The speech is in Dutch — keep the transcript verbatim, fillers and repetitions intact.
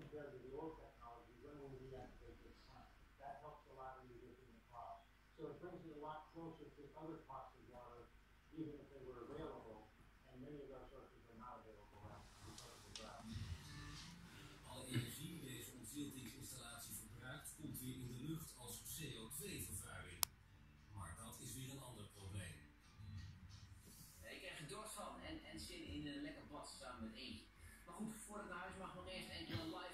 compared to the old technology, when we reactivate this plant. That helps a lot in reducing the cost. So it brings it a lot closer to other costly water, even if they were available, and many of those sources are not available now because of the drought. Alle energie die deze ontziltingsinstallatie verbruikt, komt weer in de lucht als C O twee vervuiling. Maar dat is weer een ander probleem. Ik krijg er dorst van en, en zin in een lekker bad samen met eentje. Maar goed, voordat ik naar huis mag, nog eerst enkele live